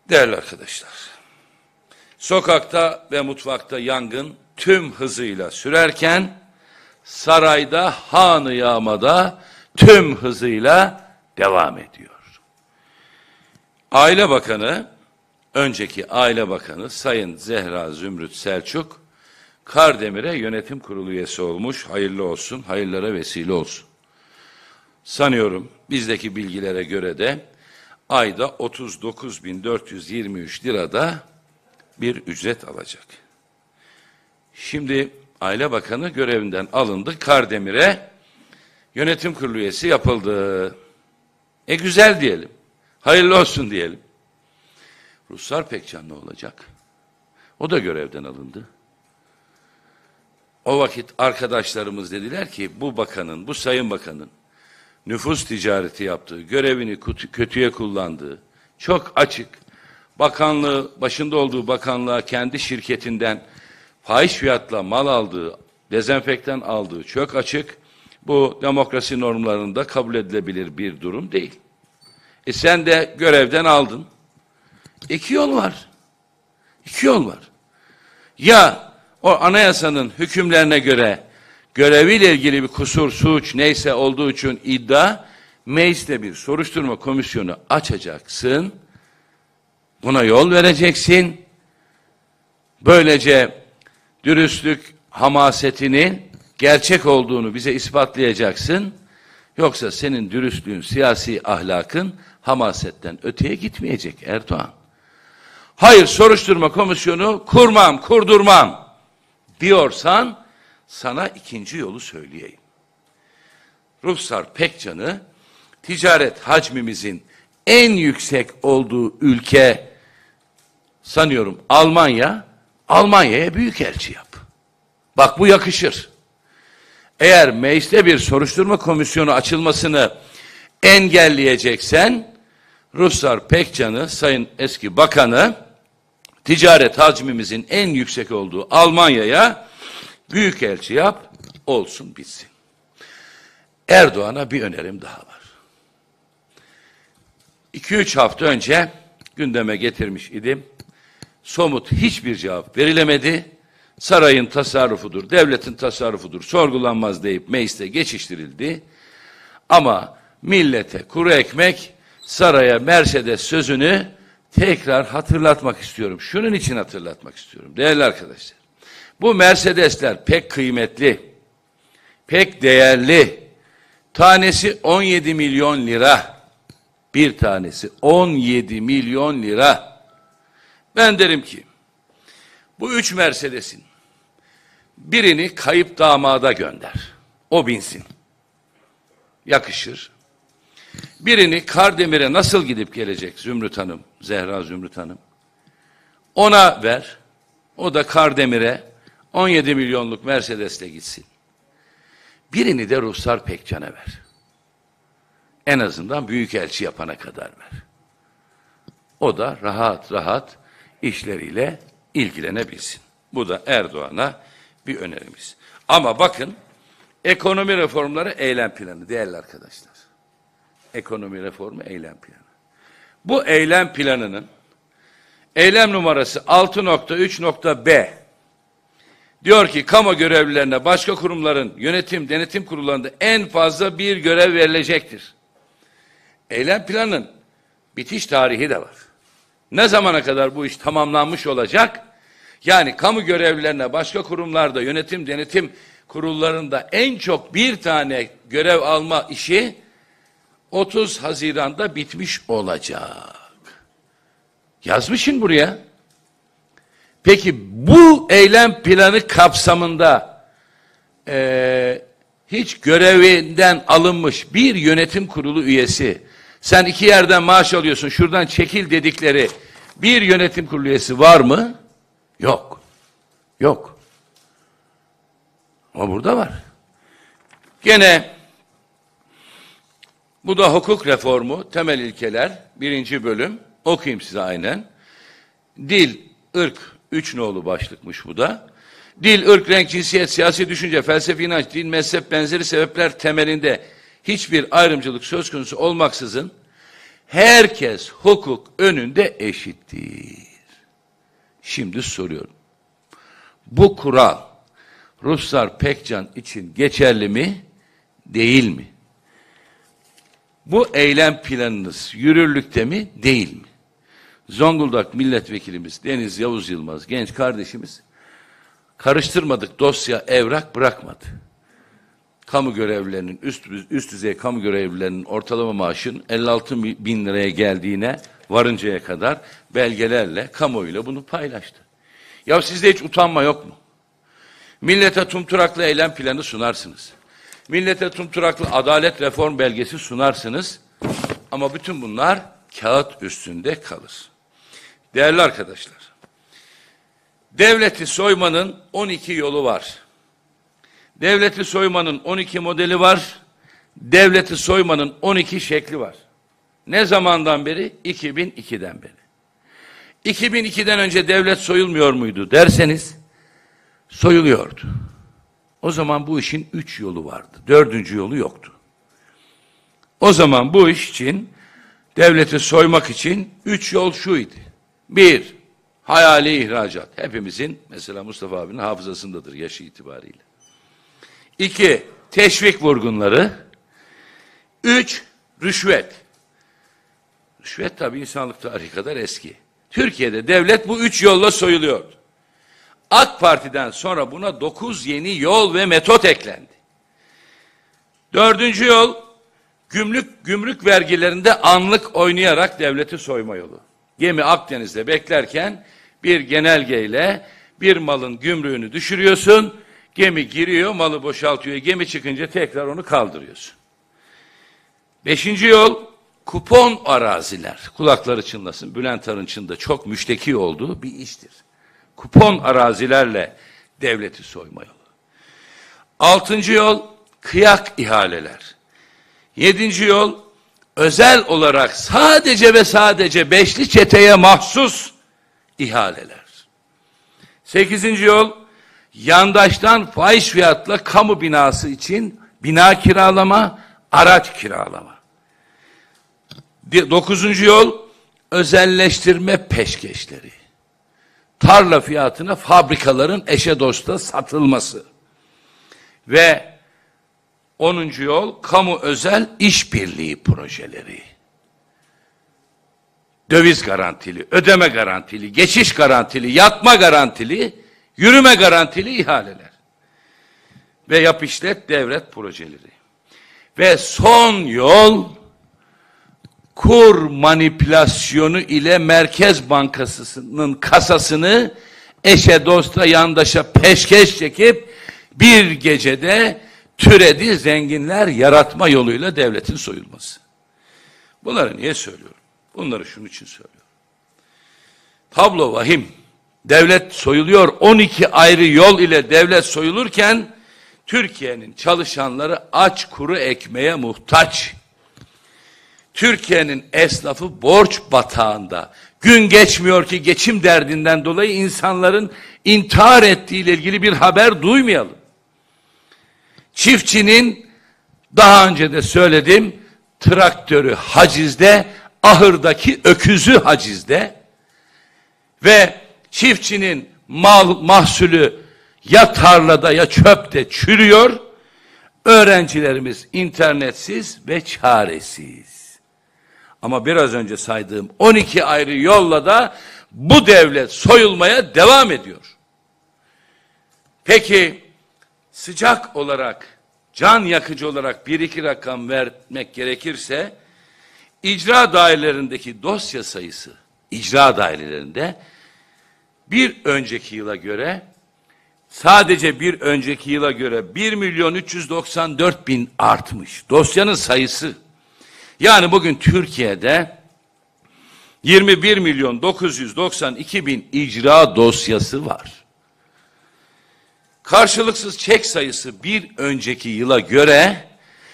Değerli arkadaşlar, sokakta ve mutfakta yangın tüm hızıyla sürerken, sarayda, han-ı yağmada tüm hızıyla devam ediyor. Aile Bakanı, önceki Aile Bakanı Sayın Zehra Zümrüt Selçuk, Kardemir'e yönetim kurulu üyesi olmuş. Hayırlı olsun, hayırlara vesile olsun. Sanıyorum bizdeki bilgilere göre de ayda 39.423 lirada bir ücret alacak. Şimdi Aile Bakanı görevinden alındı, Kardemir'e yönetim kurulu üyesi yapıldı. Güzel diyelim, hayırlı olsun diyelim. Ruslar Pekcan ne olacak? O da görevden alındı. O vakit arkadaşlarımız dediler ki bu bakanın, bu sayın bakanın nüfus ticareti yaptığı, görevini kötüye kullandığı, çok açık, bakanlığı, başında olduğu bakanlığa kendi şirketinden fahiş fiyatla mal aldığı, dezenfektan aldığı çok açık, bu demokrasi normlarında kabul edilebilir bir durum değil. Sen de görevden aldın. İki yol var. İki yol var. Ya o anayasanın hükümlerine göre göreviyle ilgili bir kusur, suç neyse olduğu için iddia, mecliste bir soruşturma komisyonu açacaksın, buna yol vereceksin, böylece dürüstlük hamasetinin gerçek olduğunu bize ispatlayacaksın, yoksa senin dürüstlüğün, siyasi ahlakın hamasetten öteye gitmeyecek Erdoğan. Hayır, soruşturma komisyonu kurmam, kurdurmam diyorsan, sana ikinci yolu söyleyeyim. Ruslar Pekcan'ı ticaret hacmimizin en yüksek olduğu ülke sanıyorum Almanya, Almanya'ya büyükelçi yap. Bak bu yakışır. Eğer mecliste bir soruşturma komisyonu açılmasını engelleyeceksen, Ruslar Pekcan'ı, Sayın eski bakanı, ticaret hacmimizin en yüksek olduğu Almanya'ya büyükelçi yap, olsun bitsin. Erdoğan'a bir önerim daha var. 2-3 hafta önce gündeme getirmiş idim. Somut hiçbir cevap verilemedi. Sarayın tasarrufudur, devletin tasarrufudur, sorgulanmaz deyip mecliste geçiştirildi. Ama millete kuru ekmek, saraya Mercedes sözünü tekrar hatırlatmak istiyorum. Şunun için hatırlatmak istiyorum değerli arkadaşlar. Bu Mercedesler pek kıymetli, pek değerli. Tanesi 17 milyon lira. Bir tanesi 17 milyon lira. Ben derim ki, bu 3 Mercedes'in birini kayıp damada gönder. O binsin. Yakışır. Birini Kardemir'e nasıl gidip gelecek Zümrüt Hanım, Zehra Zümrüt Hanım? Ona ver. O da Kardemir'e 17 milyonluk Mercedes'le gitsin. Birini de Ruslar Pekcan'a ver. En azından büyükelçi yapana kadar ver. O da rahat rahat işleriyle ilgilenebilsin. Bu da Erdoğan'a bir önerimiz. Ama bakın, ekonomi reformları eylem planı değerli arkadaşlar. Ekonomi reformu eylem planı. Bu eylem planının eylem numarası 6.3.b diyor ki, kamu görevlilerine başka kurumların yönetim, denetim kurullarında en fazla bir görev verilecektir. Eylem planının bitiş tarihi de var. Ne zamana kadar bu iş tamamlanmış olacak? Yani kamu görevlilerine başka kurumlarda yönetim, denetim kurullarında en çok bir tane görev alma işi 30 Haziran'da bitmiş olacak. Yazmışsın buraya. Peki bu eylem planı kapsamında hiç görevinden alınmış bir yönetim kurulu üyesi, sen 2 yerden maaş alıyorsun, şuradan çekil dedikleri bir yönetim kurulu üyesi var mı? Yok. Yok. Ama burada var. Gene bu da hukuk reformu, temel ilkeler, 1. bölüm. Okuyayım size aynen. Dil, ırk, 3 nolu başlıkmış bu da. Dil, ırk, renk, cinsiyet, siyasi düşünce, felsefi inanç, din, mezhep, benzeri sebepler temelinde hiçbir ayrımcılık söz konusu olmaksızın Herkes hukuk önünde eşittir. Şimdi soruyorum. Bu kural Ruslar Pekcan için geçerli mi, değil mi? Bu eylem planınız yürürlükte mi, değil mi? Zonguldak milletvekilimiz Deniz Yavuz Yılmaz, genç kardeşimiz, karıştırmadık dosya, evrak bırakmadı. Kamu görevlilerinin, üst düzey kamu görevlilerinin ortalama maaşın 56 bin liraya geldiğine varıncaya kadar belgelerle, kamuoyuyla bunu paylaştı. Ya sizde hiç utanma yok mu? Millete tumturaklı eylem planı sunarsınız. Millete tumturaklı adalet reform belgesi sunarsınız. Ama bütün bunlar kağıt üstünde kalır. Değerli arkadaşlar, devleti soymanın 12 yolu var. Devleti soymanın 12 modeli var. Devleti soymanın 12 şekli var. Ne zamandan beri? 2002'den beri. 2002'den önce devlet soyulmuyor muydu derseniz, soyuluyordu. O zaman bu işin 3 yolu vardı. 4. yolu yoktu. O zaman bu iş için, devleti soymak için 3 yol şuydu. 1. Hayali ihracat. Hepimizin, mesela Mustafa abinin hafızasındadır yaşı itibariyle. 2. Teşvik vurgunları. 3. Rüşvet. Rüşvet tabii insanlık tarihi kadar eski. Türkiye'de devlet bu 3 yolla soyuluyordu. AK Parti'den sonra buna 9 yeni yol ve metot eklendi. 4. yol, gümrük vergilerinde anlık oynayarak devleti soyma yolu. Gemi Akdeniz'de beklerken bir genelgeyle bir malın gümrüğünü düşürüyorsun, gemi giriyor, malı boşaltıyor, gemi çıkınca tekrar onu kaldırıyorsun. 5. yol, kupon araziler. Kulakları çınlasın, Bülent Arınç'ın da çok müşteki olduğu bir iştir. Kupon arazilerle devleti soyma yolu. 6. yol, kıyak ihaleler. 7. yol, özel olarak sadece ve sadece beşli çeteye mahsus ihaleler. 8. yol, yandaştan fahiş fiyatla kamu binası için bina kiralama, araç kiralama. 9. yol, özelleştirme peşkeşleri. Tarla fiyatına fabrikaların eşe dosta satılması. Ve 10. yol, kamu özel işbirliği projeleri. Döviz garantili, ödeme garantili, geçiş garantili, yatma garantili, yürüme garantili ihaleler. Ve yap işlet devlet projeleri. Ve son yol, kur manipülasyonu ile Merkez Bankası'nın kasasını eşe dosta yandaşa peşkeş çekip bir gecede türedi zenginler yaratma yoluyla devletin soyulması. Bunları niye söylüyorum? Bunları şunun için söylüyorum. Tablo vahim. Devlet soyuluyor. 12 ayrı yol ile devlet soyulurken Türkiye'nin çalışanları aç kuru ekmeğe muhtaç. Türkiye'nin esnafı borç batağında. Gün geçmiyor ki geçim derdinden dolayı insanların intihar ettiğiyle ilgili bir haber duymayalım. Çiftçinin, daha önce de söyledim, traktörü hacizde, ahırdaki öküzü hacizde ve çiftçinin mahsulü ya tarlada ya çöpte çürüyor. Öğrencilerimiz internetsiz ve çaresiz. Ama biraz önce saydığım 12 ayrı yolla da bu devlet soyulmaya devam ediyor. Peki sıcak olarak, can yakıcı olarak bir iki rakam vermek gerekirse, icra dairelerindeki dosya sayısı, icra dairelerinde bir önceki yıla göre, sadece bir önceki yıla göre 1.394.000 artmış. Dosyanın sayısı. Yani bugün Türkiye'de 21.992.000 icra dosyası var. Karşılıksız çek sayısı bir önceki yıla göre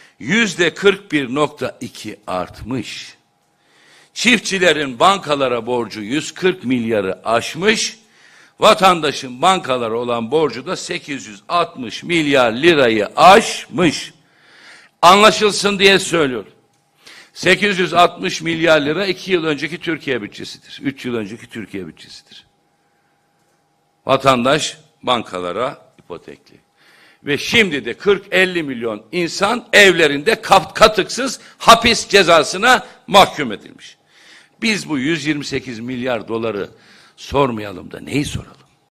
%41.2 artmış. Çiftçilerin bankalara borcu 140 milyarı aşmış. Vatandaşın bankalara olan borcu da 860 milyar lirayı aşmış. Anlaşılsın diye söylüyorum. 860 milyar lira 2 yıl önceki Türkiye bütçesidir. 3 yıl önceki Türkiye bütçesidir. Vatandaş bankalara ipotekli. Ve şimdi de 40-50 milyon insan evlerinde katıksız hapis cezasına mahkum edilmiş. Biz bu 128 milyar doları sormayalım da neyi soralım?